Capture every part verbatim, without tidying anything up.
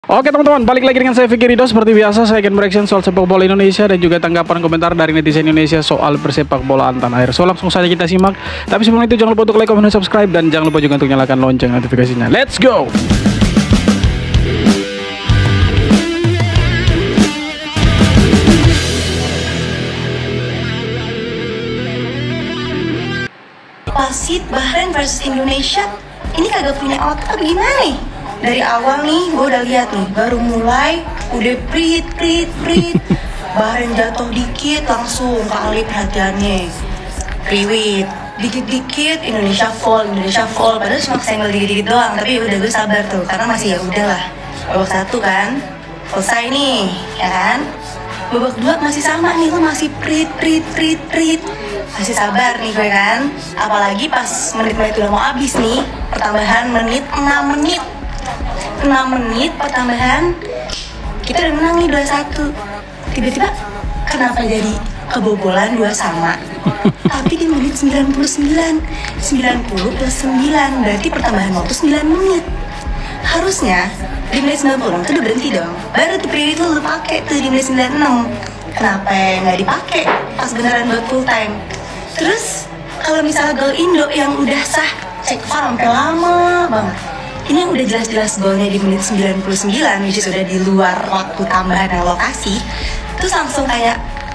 Oke teman-teman, balik lagi dengan saya Vicky Ridho. Seperti biasa saya akan bereaction soal sepak bola Indonesia dan juga tanggapan komentar dari netizen Indonesia soal persepak bolaan tanah air. So langsung saja kita simak. Tapi sebelum itu jangan lupa untuk like, comment, dan subscribe, dan jangan lupa juga untuk nyalakan lonceng notifikasinya. Let's go. Wasit Bahrain versus Indonesia ini kagak punya otak gimana nih? Dari awal nih gue udah lihat nih, baru mulai udah prit prit prit Bahrain jatuh dikit langsung kali perhatiannya, kriwit dikit-dikit Indonesia fall Indonesia fall padahal cuma kesenggol dikit-dikit doang, tapi udah gue sabar tuh karena masih ya udahlah, babak satu kan selesai nih ya kan, babak dua masih sama nih, lo masih prit prit prit prit masih sabar nih gue kan, apalagi pas menit-menit udah mau habis nih, pertambahan menit enam menit enam menit pertambahan kita udah menang nih dua satu, tiba-tiba kenapa jadi kebobolan dua sama tapi di menit sembilan puluh sembilan sembilan puluh plus sembilan berarti pertambahan waktu sembilan menit, harusnya di menit sembilan puluh enam tuh udah berhenti dong, baru tuh periode itu lu pakai tuh di menit sembilan puluh enam, kenapa nggak dipakai pas beneran buat full time. Terus kalau misalnya gol Indo yang udah sah cek V A R sampai lama banget, ini yang udah jelas-jelas golnya di menit sembilan puluh sembilan, which is udah di luar waktu tambahan dan lokasi, terus langsung kayak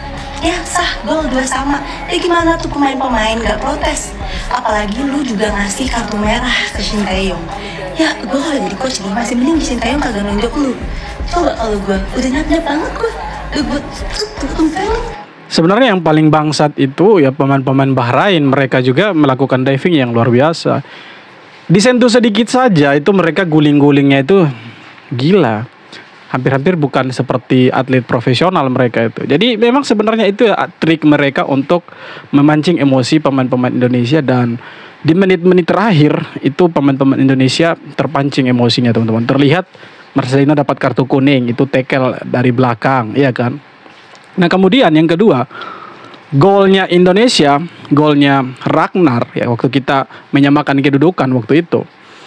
ya sah gol dua sama. Ya gimana tuh pemain-pemain gak protes, apalagi lu juga ngasih kartu merah ke Sinteyong. Ya gue kalau jadi coach nih masih mending Sinteyong kagak nunjuk lu. Coba kalau gue udah nyap-nyap banget gue udah gue tutup film. Sebenarnya yang paling bangsat itu ya pemain-pemain Bahrain, mereka juga melakukan diving yang luar biasa. Disentuh sedikit saja itu mereka guling-gulingnya itu gila. Hampir-hampir bukan seperti atlet profesional mereka itu. Jadi memang sebenarnya itu ya, trik mereka untuk memancing emosi pemain-pemain Indonesia, dan di menit-menit terakhir itu pemain-pemain Indonesia terpancing emosinya teman-teman. Terlihat Marcelino dapat kartu kuning, itu tackle dari belakang, iya kan? Nah kemudian yang kedua, golnya Indonesia, golnya Ragnar ya, waktu kita menyamakan kedudukan waktu itu,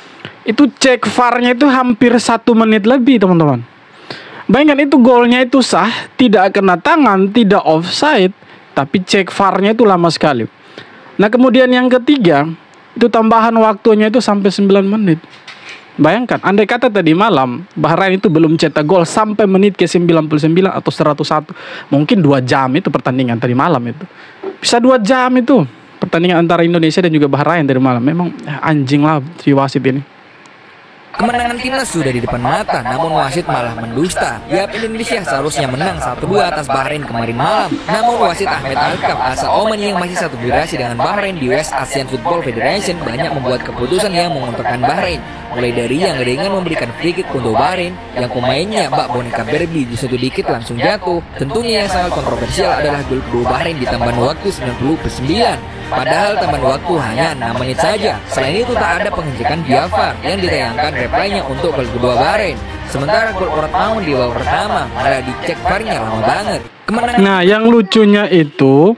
itu cek V A R-nya itu hampir satu menit lebih teman-teman. Bayangkan itu golnya itu sah, tidak kena tangan, tidak offside, tapi cek V A R-nya itu lama sekali. Nah kemudian yang ketiga, itu tambahan waktunya itu sampai sembilan menit. Bayangkan, andai kata tadi malam Bahrain itu belum cetak gol sampai menit ke sembilan puluh sembilan atau seratus satu, mungkin dua jam itu pertandingan tadi malam itu. Bisa dua jam itu pertandingan antara Indonesia dan juga Bahrain tadi malam. Memang anjing lah si wasit ini. Kemenangan timnas sudah di depan mata, namun wasit malah mendusta. Yap, Indonesia seharusnya menang satu dua atas Bahrain kemarin malam. Namun wasit Ahmed Alkaf asal Oman yang masih satu durasi dengan Bahrain di West Asian Football Federation banyak membuat keputusan yang menguntungkan Bahrain. Mulai dari yang dengan memberikan free kick untuk Bahrain, yang pemainnya bak boneka Berbi di satu dikit langsung jatuh. Tentunya yang sangat kontroversial adalah gol kedua Bahrain di tambahan waktu sembilan puluh per sembilan. Padahal tambahan waktu hanya enam menit saja. Selain itu tak ada pengecekan via V A R yang ditayangkan replaynya untuk gol kedua Bahrain. Sementara gol pertama di babak pertama malah dicek V A R-nya lama banget. Kemenangan. Nah yang lucunya itu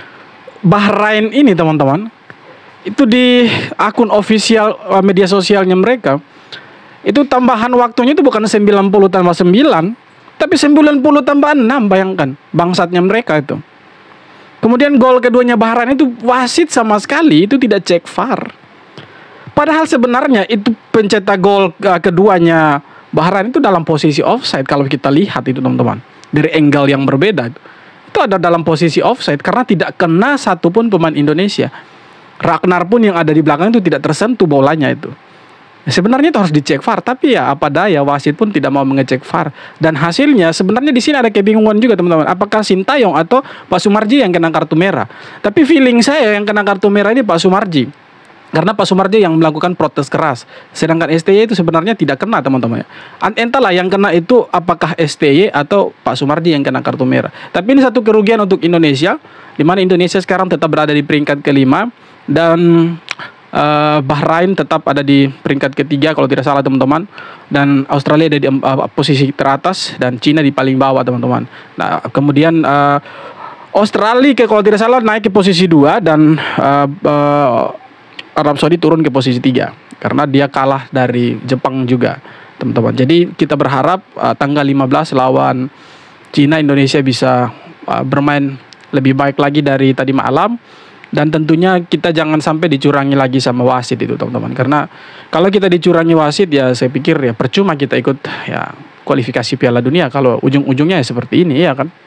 Bahrain ini teman-teman, itu di akun official media sosialnya mereka, itu tambahan waktunya itu bukan sembilan puluh tambah sembilan, tapi sembilan puluh tambah enam. Bayangkan bangsatnya mereka itu. Kemudian gol keduanya Bahrain itu wasit sama sekali itu tidak cek V A R. Padahal sebenarnya itu pencetak gol keduanya Bahrain itu dalam posisi offside. Kalau kita lihat itu teman-teman, dari angle yang berbeda itu, itu ada dalam posisi offside karena tidak kena satupun pemain Indonesia. Ragnar pun yang ada di belakang itu tidak tersentuh bolanya itu. Sebenarnya itu harus dicek V A R, tapi ya apa daya, wasit pun tidak mau mengecek V A R. Dan hasilnya sebenarnya di sini ada kebingungan juga teman-teman. Apakah Sinteyong atau Pak Sumarji yang kena kartu merah? Tapi feeling saya yang kena kartu merah ini Pak Sumarji. Karena Pak Sumarji yang melakukan protes keras. Sedangkan S T Y itu sebenarnya tidak kena teman-teman. Entahlah yang kena itu apakah S T Y atau Pak Sumarji yang kena kartu merah. Tapi ini satu kerugian untuk Indonesia, di mana Indonesia sekarang tetap berada di peringkat kelima. Dan uh, Bahrain tetap ada di peringkat ketiga kalau tidak salah teman-teman, dan Australia ada di uh, posisi teratas, dan Cina di paling bawah teman-teman. Nah kemudian uh, Australia ke, kalau tidak salah naik ke posisi dua, dan uh, uh, Arab Saudi turun ke posisi tiga karena dia kalah dari Jepang juga. teman-teman. Jadi kita berharap uh, tanggal lima belas lawan Cina, Indonesia bisa uh, bermain lebih baik lagi dari tadi malam. Dan tentunya kita jangan sampai dicurangi lagi sama wasit itu, teman-teman. Karena kalau kita dicurangi wasit, ya saya pikir ya percuma kita ikut ya kualifikasi Piala Dunia kalau ujung-ujungnya ya seperti ini, ya kan?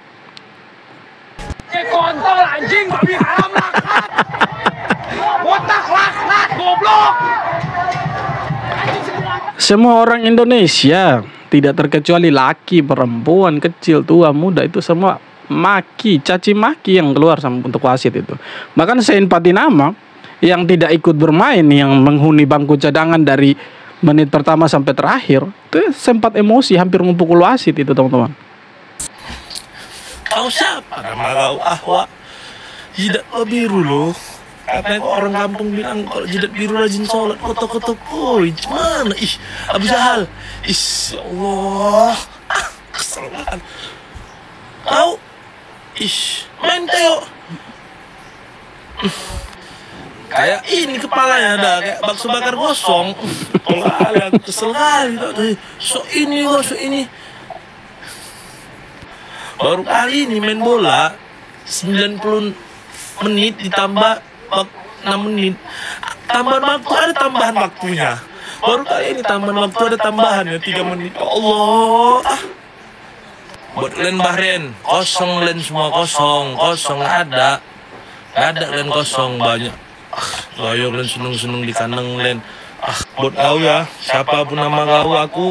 Kontol anjing, babi haram laknat. Botak laknat, goblok. Semua orang Indonesia, tidak terkecuali laki, perempuan, kecil, tua, muda, itu semua maki, caci maki yang keluar sama untuk wasit itu. Bahkan Sein Patinama yang tidak ikut bermain, yang menghuni bangku cadangan dari menit pertama sampai terakhir, itu sempat emosi, hampir memukul wasit itu, teman-teman. Kau siapa? Nama kau Ahwa. Jidat kau biru loh. Katanya orang kampung bilang kalau jidat biru rajin sholat, kotok-kotok. Oh, gimana? Ih, Abu Jahal. Ih, ya Allah. Ah, kesel banget. Kau Ish, main Teo. Kayak ini kepalanya ada kayak bakso bakar gosong. Kalau ada kesel kali tuh. So ini kok, so ini. Baru kali ini main bola sembilan puluh menit ditambah enam menit. Tambahan waktu ada tambahan waktunya. Baru kali ini tambahan waktu ada tambahannya tiga menit. Ya Allah. Ah. Buat len Bahrain, kosong len semua kosong, kosong ada, gak ada len kosong banyak. Ah, ayo len seneng-seneng di kandang len. Ah, buat kau ya, siapapun nama kau aku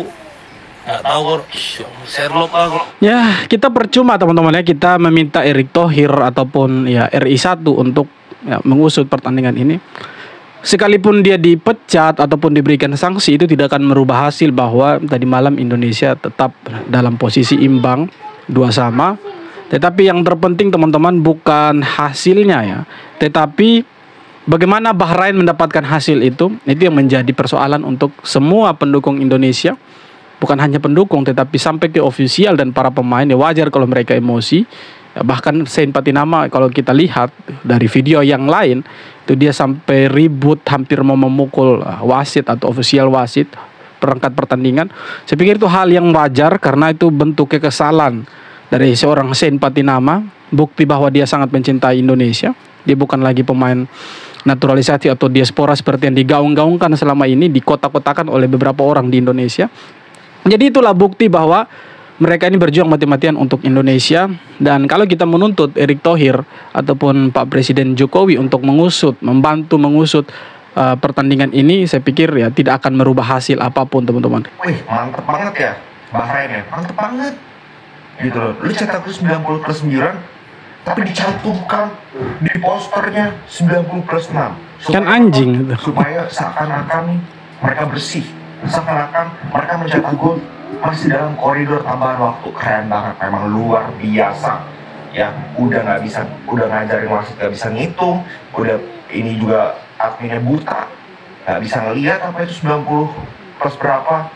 gak tahu kok. Sherlock aku. Ya, kita percuma teman-teman ya, kita meminta Erick Thohir ataupun ya R I satu untuk ya, mengusut pertandingan ini. Sekalipun dia dipecat ataupun diberikan sanksi, itu tidak akan merubah hasil bahwa tadi malam Indonesia tetap dalam posisi imbang dua sama. Tetapi yang terpenting teman-teman bukan hasilnya ya, tetapi bagaimana Bahrain mendapatkan hasil itu. Itu yang menjadi persoalan untuk semua pendukung Indonesia. Bukan hanya pendukung tetapi sampai ke ofisial dan para pemain. Ya wajar kalau mereka emosi. Ya, bahkan Sein Patinama kalau kita lihat dari video yang lain, itu dia sampai ribut, hampir mau memukul uh, wasit atau ofisial wasit perangkat pertandingan. Saya pikir itu hal yang wajar karena itu bentuk kekesalan dari seorang Sein Patinama, bukti bahwa dia sangat mencintai Indonesia. Dia bukan lagi pemain naturalisasi atau diaspora seperti yang digaung-gaungkan selama ini, dikotak-kotakan oleh beberapa orang di Indonesia. Jadi itulah bukti bahwa mereka ini berjuang mati-matian untuk Indonesia. Dan kalau kita menuntut Erick Thohir ataupun Pak Presiden Jokowi untuk mengusut, membantu mengusut uh, pertandingan ini, saya pikir ya tidak akan merubah hasil apapun, teman-teman. Wih, mantep banget ya Bahrain ya, mantep banget gitu loh. Lu cetak sembilan puluh plus sembilan, tapi dicantumkan di posternya sembilan puluh plus enam. Kan anjing. Supaya seakan-akan mereka bersih, seakan-akan mereka mencetak gol masih dalam koridor tambahan waktu. Keren banget, memang luar biasa ya. Udah nggak bisa, udah ngajarin wasit nggak bisa ngitung, udah ini juga adminnya buta, nggak bisa ngelihat apa itu sembilan puluh plus berapa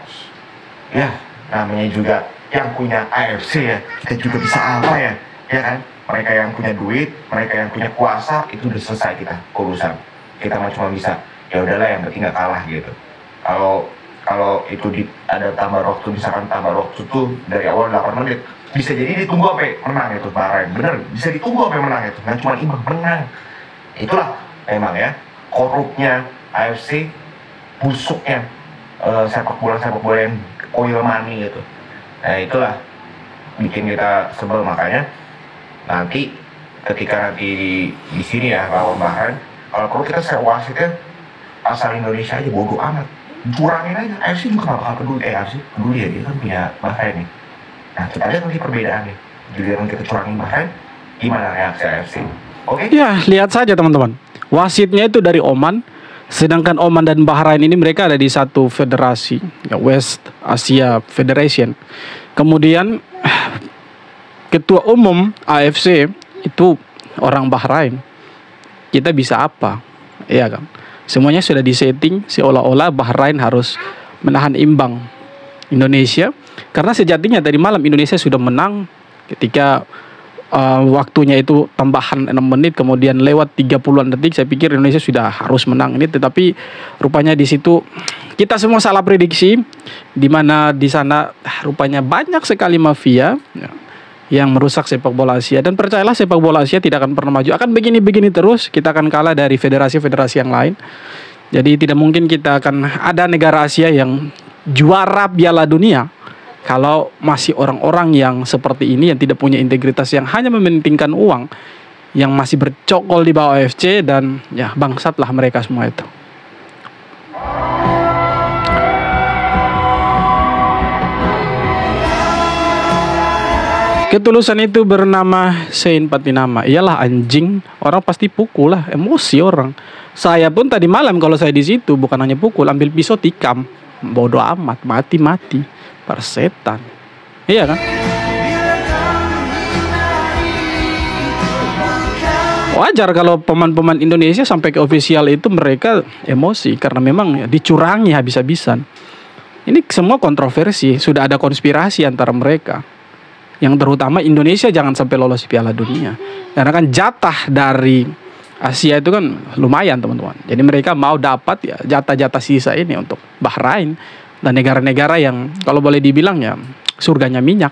ya. Namanya juga yang punya A F C ya, kita juga bisa apa ya, ya kan? Mereka yang punya duit, mereka yang punya kuasa, itu udah selesai kita urusan. Kita mah cuma bisa ya udahlah, yang penting nggak kalah gitu. Kalau kalau itu di, ada tambah waktu, misalkan tambah waktu tuh dari awal delapan menit, bisa jadi ditunggu sampai menang itu Bahrain. Bener, bisa ditunggu sampai menang itu, nggak cuma imbang, menang. Itulah memang ya korupnya A F C, busuknya uh, sepak bola sepak bola yang oil money gitu. Nah itulah bikin kita sebel. Makanya nanti ketika nanti di, di sini ya lawan Bahrain, kalau perlu kita sewa wasitnya asal Indonesia aja, bodoh amat, curangin aja. A F C juga gak bakal peduli. Eh A F C peduli ya, dia kan punya Bahrain nih. Nah kita lihat nanti perbedaannya. Giliran kita curangin Bahrain, gimana reaksi A F C? Oke? Okay? Ya lihat saja teman-teman, wasitnya itu dari Oman. Sedangkan Oman dan Bahrain ini mereka ada di satu federasi ya, West Asia Federation. Kemudian ketua umum A F C itu orang Bahrain. Kita bisa apa? Iya kan? Semuanya sudah disetting seolah-olah Bahrain harus menahan imbang Indonesia. Karena sejatinya tadi malam Indonesia sudah menang ketika uh, waktunya itu tambahan enam menit kemudian lewat tiga puluhan detik, saya pikir Indonesia sudah harus menang ini, tetapi rupanya di situ kita semua salah prediksi, di mana di sana rupanya banyak sekali mafia ya, yang merusak sepak bola Asia. Dan percayalah, sepak bola Asia tidak akan pernah maju, akan begini-begini terus, kita akan kalah dari federasi-federasi yang lain. Jadi tidak mungkin kita akan ada negara Asia yang juara Piala Dunia kalau masih orang-orang yang seperti ini, yang tidak punya integritas, yang hanya mementingkan uang, yang masih bercokol di bawah A F C, dan ya bangsatlah mereka semua itu. Ketulusan itu bernama Sein Patinama. Iyalah anjing, orang pasti pukul lah, emosi orang. Saya pun tadi malam kalau saya di situ bukan hanya pukul, ambil pisau tikam. Bodoh amat, mati-mati. Persetan. Iya kan? Wajar kalau pemain-pemain Indonesia sampai ke ofisial itu mereka emosi karena memang dicurangi habis-habisan. Ini semua kontroversi, sudah ada konspirasi antara mereka. Yang terutama Indonesia jangan sampai lolos di Piala Dunia. Karena kan jatah dari Asia itu kan lumayan teman-teman. Jadi mereka mau dapat ya jatah-jatah sisa ini untuk Bahrain dan negara-negara yang kalau boleh dibilang ya surganya minyak.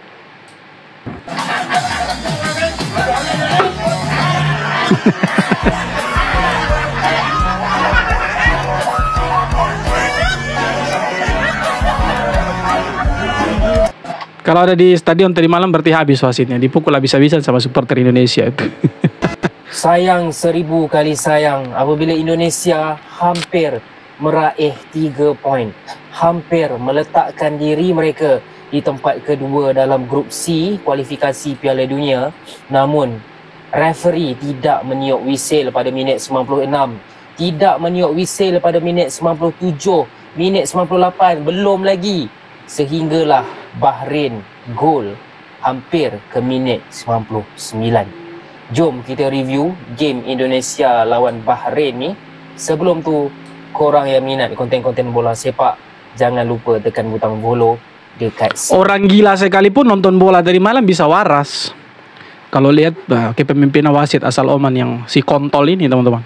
Kalau ada di stadion tadi malam berarti habis wasitnya, dipukul habis-habisan sama supporter Indonesia itu. Sayang seribu kali sayang apabila Indonesia hampir meraih tiga poin, hampir meletakkan diri mereka di tempat kedua dalam grup C kualifikasi Piala Dunia, namun referee tidak meniup whistle pada minit sembilan puluh enam, tidak meniup whistle pada minit sembilan puluh tujuh, minit sembilan puluh lapan, belum lagi, sehinggalah Bahrain gol hampir ke minit sembilan puluh sembilan. Jom kita review game Indonesia lawan Bahrain ni. Sebelum tu, korang yang minat konten-konten bola sepak, jangan lupa tekan butang follow dekat sini. Orang gila sekalipun nonton bola dari malam bisa waras. Kalau lihat uh, kepemimpinan wasit asal Oman yang si kontol ini teman-teman.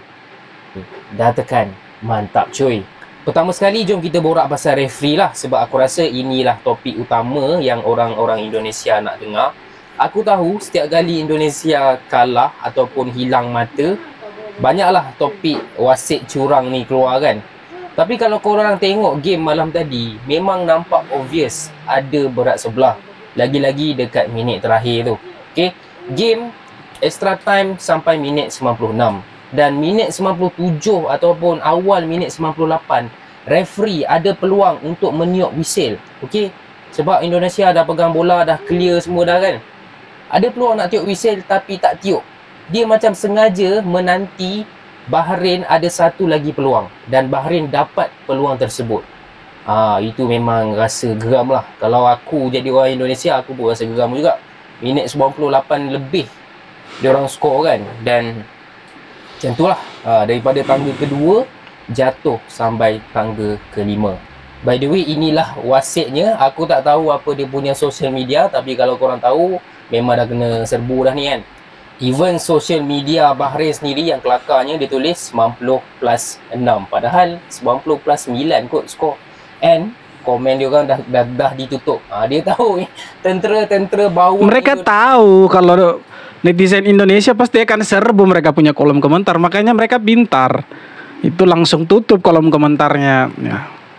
Dah tekan, mantap cuy. Pertama sekali jom kita borak pasal referee lah, sebab aku rasa inilah topik utama yang orang-orang Indonesia nak dengar. Aku tahu setiap kali Indonesia kalah ataupun hilang mata, banyaklah topik wasit curang ni keluar kan. Tapi kalau korang tengok game malam tadi, memang nampak obvious ada berat sebelah. Lagi-lagi dekat minit terakhir tu. Okay, game extra time sampai minit sembilan puluh enam. Dan minit sembilan puluh tujuh ataupun awal minit sembilan puluh lapan, referee ada peluang untuk meniup whistle. Okey, sebab Indonesia dah pegang bola, dah clear semua dah kan. Ada peluang nak tiup whistle tapi tak tiup. Dia macam sengaja menanti Bahrain ada satu lagi peluang, dan Bahrain dapat peluang tersebut. Ah, itu memang rasa geram lah. Kalau aku jadi orang Indonesia, aku pun rasa geram juga. Minit sembilan puluh lapan lebih dia orang skor kan, dan macam itulah, ha, daripada tangga kedua jatuh sampai tangga kelima. By the way, inilah wasitnya. Aku tak tahu apa dia punya social media, tapi kalau korang tahu, memang dah kena serbu dah ni kan. Even social media Bahrain sendiri yang kelakarnya dia tulis sembilan puluh plus enam, padahal sembilan puluh plus sembilan kot skor. And komen dia orang dah, dah, dah ditutup. Ha, dia tahu tentera-tentera bau. Mereka tahu kalau netizen Indonesia pasti akan serbu mereka punya kolom komentar, makanya mereka pintar. Itu langsung tutup kolom komentarnya ya,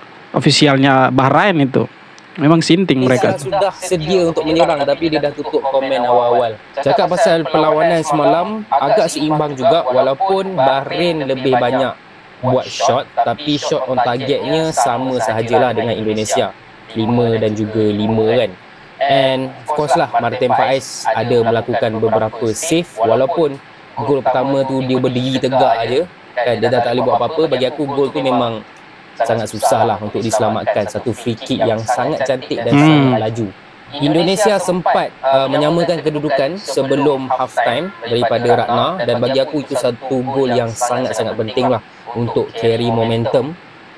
ofisialnya Bahrain itu. Memang sinting mereka. Sudah sedia untuk menyerang tapi dia dah tutup komen awal-awal. Cakap pasal perlawanan semalam agak seimbang juga, walaupun Bahrain lebih banyak buat shot, tapi shot on targetnya sama sahajalah dengan Indonesia, lima dan juga lima kan. And of course lah, Martin Faiz ada melakukan beberapa save, walaupun gol pertama tu dia berdiri tegak aja kan, dia dah tak boleh buat apa-apa. Bagi aku gol tu memang sangat susah lah untuk diselamatkan. Satu free kick yang sangat cantik dan hmm. sangat laju. Indonesia sempat uh, menyamakan kedudukan sebelum half time daripada Ratna, dan bagi aku itu satu gol yang sangat-sangat penting lah untuk carry momentum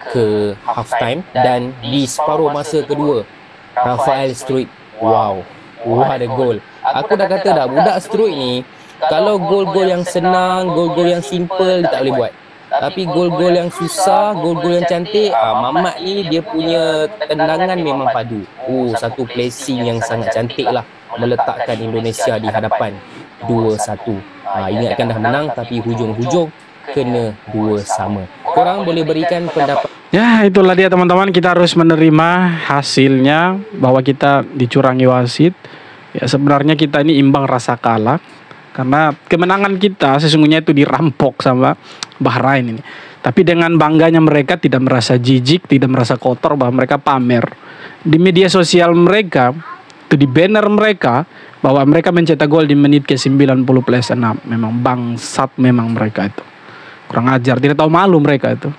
ke half time. Dan di separuh masa kedua, Rafael Struijk, wow, Wah, ada gol. Aku dah kata dah, budak Struik ni kalau gol-gol yang senang, gol-gol yang simple dia tak boleh buat. Tapi gol-gol yang susah, gol-gol yang cantik, ah, Mamat ni dia punya tendangan memang padu. Oh, satu placing yang sangat cantik lah, meletakkan Indonesia di hadapan dua satu. Ah, ingatkan dah menang tapi hujung-hujung kena dua sama. Korang boleh berikan pendapat. Ya, itulah dia teman-teman, kita harus menerima hasilnya bahwa kita dicurangi wasit. Ya, sebenarnya kita ini imbang rasa kalah karena kemenangan kita sesungguhnya itu dirampok sama Bahrain ini. Tapi dengan bangganya mereka tidak merasa jijik, tidak merasa kotor bahwa mereka pamer di media sosial mereka, itu di banner mereka bahwa mereka mencetak gol di menit ke sembilan puluh plus enam. Memang bangsat memang mereka itu. Kurang ajar, tidak tahu malu mereka itu.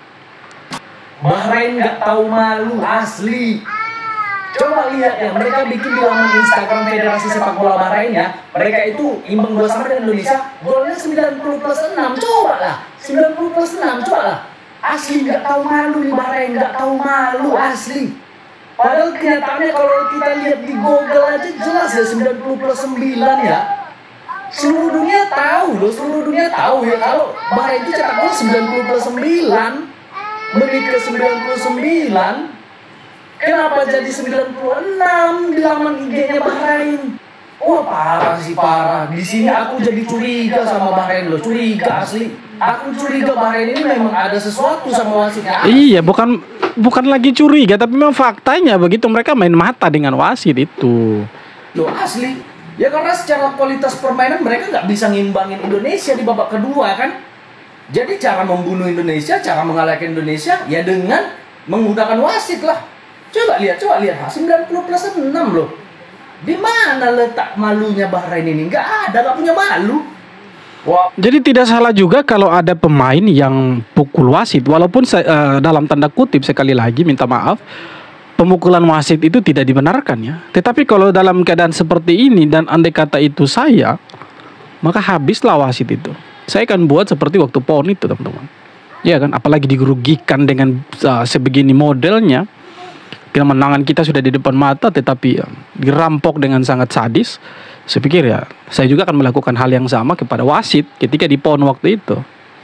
Bahrain nggak tahu malu asli. Coba lihat ya, mereka bikin di laman Instagram Federasi Sepak Bola Bahrain ya. Mereka itu imbang dua sama dengan Indonesia, golnya sembilan puluh plus enam. Coba lah, sembilan puluh plus enam, coba lah. Asli nggak tahu malu di Bahrain, nggak tahu malu asli. Padahal kenyataannya kalau kita lihat di Google aja jelas ya sembilan puluh plus sembilan ya. Seluruh dunia tahu loh, seluruh dunia tahu ya kalau Bahrain itu cetak gol sembilan puluh plus sembilan, menit ke sembilan puluh sembilan. Kenapa jadi sembilan puluh enam di laman I G-nya Bahrain? Wah, parah sih, parah. Di sini aku jadi curiga sama Bahrain loh, curiga asli. Aku curiga Bahrain ini memang ada sesuatu sama wasitnya. Iya, bukan bukan lagi curiga, tapi memang faktanya begitu, mereka main mata dengan wasit itu. Loh, asli. Ya karena secara kualitas permainan mereka nggak bisa ngimbangin Indonesia di babak kedua kan. Jadi cara membunuh Indonesia, cara mengalahkan Indonesia ya dengan menggunakan wasit lah. Coba lihat, coba lihat, sembilan puluh plus enam loh. Di mana letak malunya Bahrain ini? Nggak ada, nggak punya malu. Wah. Jadi tidak salah juga kalau ada pemain yang pukul wasit, walaupun uh, dalam tanda kutip sekali lagi minta maaf, pemukulan wasit itu tidak dibenarkan ya. Tetapi kalau dalam keadaan seperti ini dan andai kata itu saya, maka habislah wasit itu. Saya akan buat seperti waktu PON itu teman-teman. Ya kan, apalagi dirugikan dengan uh, sebegini modelnya. Kemenangan kita sudah di depan mata tetapi ya, dirampok dengan sangat sadis. Saya pikir ya, saya juga akan melakukan hal yang sama kepada wasit ketika di PON waktu itu.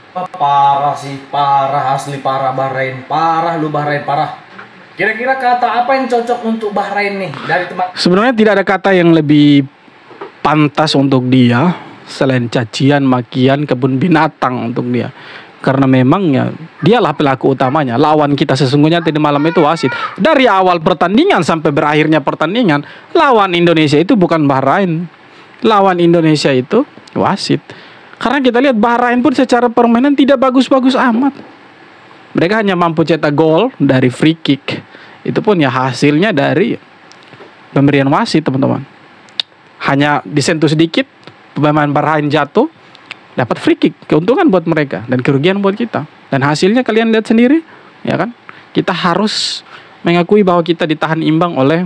Parah sih, parah asli, parah Bahrain, parah lu Bahrain, parah. Kira-kira kata apa yang cocok untuk Bahrain nih dari tempat? Sebenarnya tidak ada kata yang lebih pantas untuk dia selain cacian, makian, kebun binatang untuk dia. Karena memang ya dialah pelaku utamanya. Lawan kita sesungguhnya tadi malam itu wasit. Dari awal pertandingan sampai berakhirnya pertandingan, lawan Indonesia itu bukan Bahrain. Lawan Indonesia itu wasit. Karena kita lihat Bahrain pun secara permainan tidak bagus-bagus amat. Mereka hanya mampu cetak gol dari free kick. Itu pun ya hasilnya dari pemberian wasit teman-teman. Hanya disentuh sedikit, pemain Bahrain jatuh, dapat free kick, keuntungan buat mereka dan kerugian buat kita. Dan hasilnya kalian lihat sendiri, ya kan? Kita harus mengakui bahwa kita ditahan imbang oleh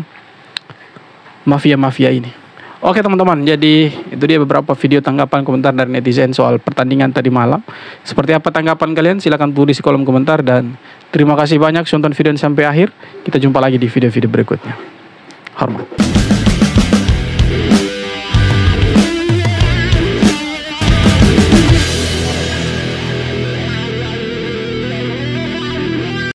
mafia-mafia ini. Oke teman-teman, jadi itu dia beberapa video tanggapan komentar dari netizen soal pertandingan tadi malam. Seperti apa tanggapan kalian? Silahkan tulis di kolom komentar dan terima kasih banyak sudah nonton video ini sampai akhir. Kita jumpa lagi di video-video berikutnya. Hormat.